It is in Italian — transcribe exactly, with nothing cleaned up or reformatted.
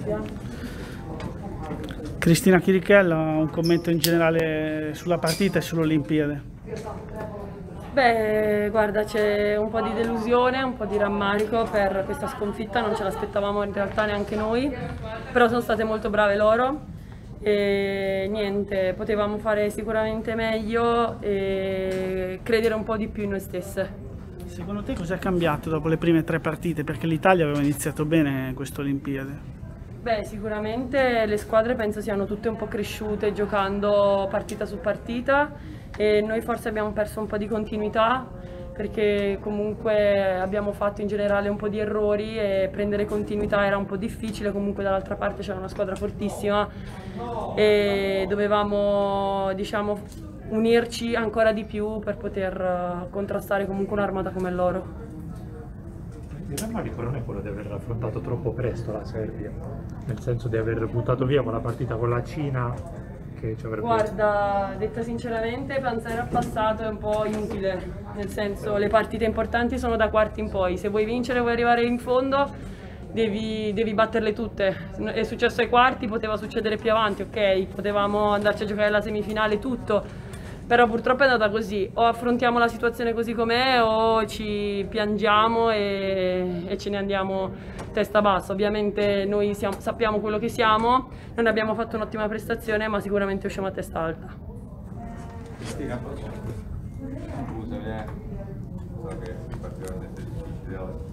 Cristina Chirichella, un commento in generale sulla partita e sull'Olimpiade. Beh, guarda, c'è un po' di delusione, un po' di rammarico per questa sconfitta, non ce l'aspettavamo in realtà neanche noi, però sono state molto brave loro e niente, potevamo fare sicuramente meglio e credere un po' di più in noi stesse. Secondo te cos'è cambiato dopo le prime tre partite? Perché l'Italia aveva iniziato bene questa Olimpiade. Beh, sicuramente le squadre penso siano tutte un po' cresciute giocando partita su partita e noi forse abbiamo perso un po' di continuità perché comunque abbiamo fatto in generale un po' di errori e prendere continuità era un po' difficile, comunque dall'altra parte c'era una squadra fortissima e dovevamo, diciamo, unirci ancora di più per poter contrastare comunque un'armata come loro. Il rammarico non è quello di aver affrontato troppo presto la Serbia, nel senso di aver buttato via quella partita con la Cina che ci avrebbe... Guarda, detta sinceramente, pensare al passato è un po' inutile, nel senso le partite importanti sono da quarti in poi, se vuoi vincere, vuoi arrivare in fondo, devi, devi batterle tutte. È successo ai quarti, poteva succedere più avanti, ok, potevamo andarci a giocare alla semifinale, tutto. Però purtroppo è andata così, o affrontiamo la situazione così com'è o ci piangiamo e, e ce ne andiamo testa bassa. Ovviamente noi siamo, sappiamo quello che siamo, non abbiamo fatto un'ottima prestazione ma sicuramente usciamo a testa alta. Cristina, scusami, eh. So che si partirà difficile oggi.